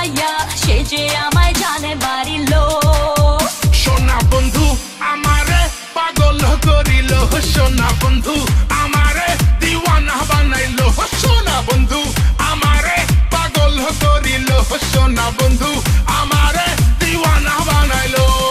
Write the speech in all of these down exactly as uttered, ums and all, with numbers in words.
ভাসাইয়া সে যে আমায় জানে বাড়িল সোনা বন্ধু আমারে পাগল করিল সোনা বন্ধু আমারে দিওয়ানা বানাইল সোনা বন্ধু আমারে পাগল করিল সোনা বন্ধু আমারে দিওয়ানা বানাইল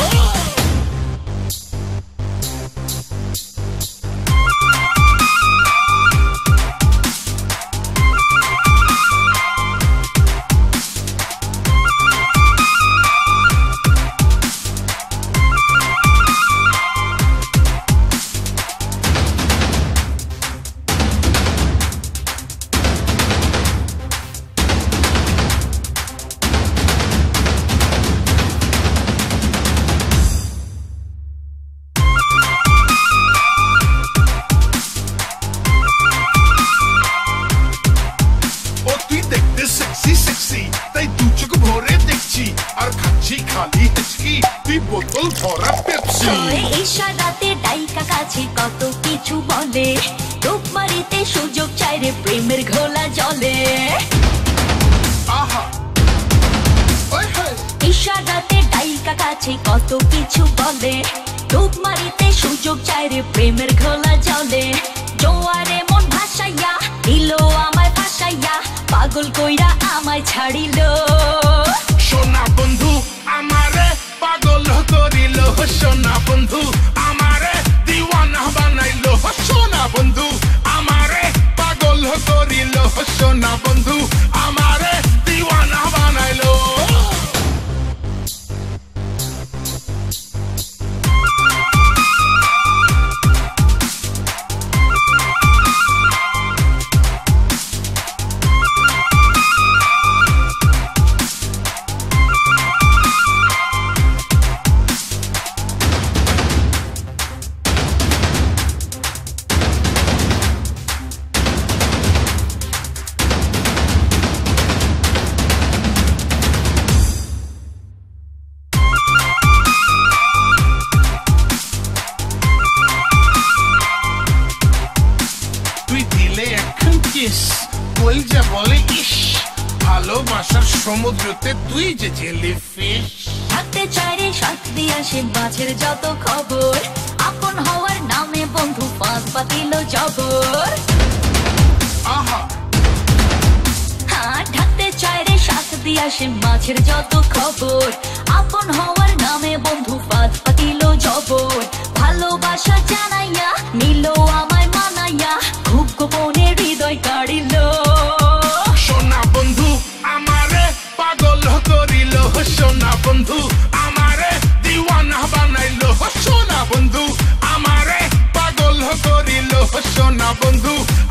তাই দু চোখ ভরে দেখছি আর খাচ্ছি খালি হেঁচকি তুই বোতল ভরা পেপসি ইশারাতে ডাইকা কাছে কত কিছু বলে রূপ মারিতে সুযোগ চাই রে প্রেমের ঘোলা জলে আহা ওই হে ইশারাতে ডাইকা কাছে কত কিছু বলে রূপ মারিতে সুযোগ চাই রে প্রেমের ঘোলা জলে জোয়ারে মন ভাসাইয়া দিল আমায় ভাসাইয়া পাগল কইরা আমায় ছাড়িল সোনা বন্ধু আমারে পাগল করিল সোনা বন্ধু আমারে দিওয়ানা বানাইল সোনা বন্ধু আমারে পাগল করিল সোনা বন্ধু আমারে দিওয়ানা বানাইল বলে ইস ভালোবাসার সমুদ্রতে তুই যে জেলিফিশ থাকতে চাই রে সাথ দিয়া সে মাছের যত খবর আপন হওয়ার নামে বন্ধু পাঁচ পাতিল জবর আহা হ্যাঁ থাকতে চাই রে সাথ দিয়া সে মাছের যত খবর আপন হওয়ার নামে বন্ধু পাঁচ পাতিল জবর ভালোবাসা জানাইয়া নিল আমায় মানাইয়া খুব গোপনে হৃদয় কাড়িল সোনা বন্ধু আমারে পাগল করিল সোনা বন্ধু আমারে দিওয়ানা বানাইল সোনা বন্ধু আমারে পাগল করিল সোনা বন্ধু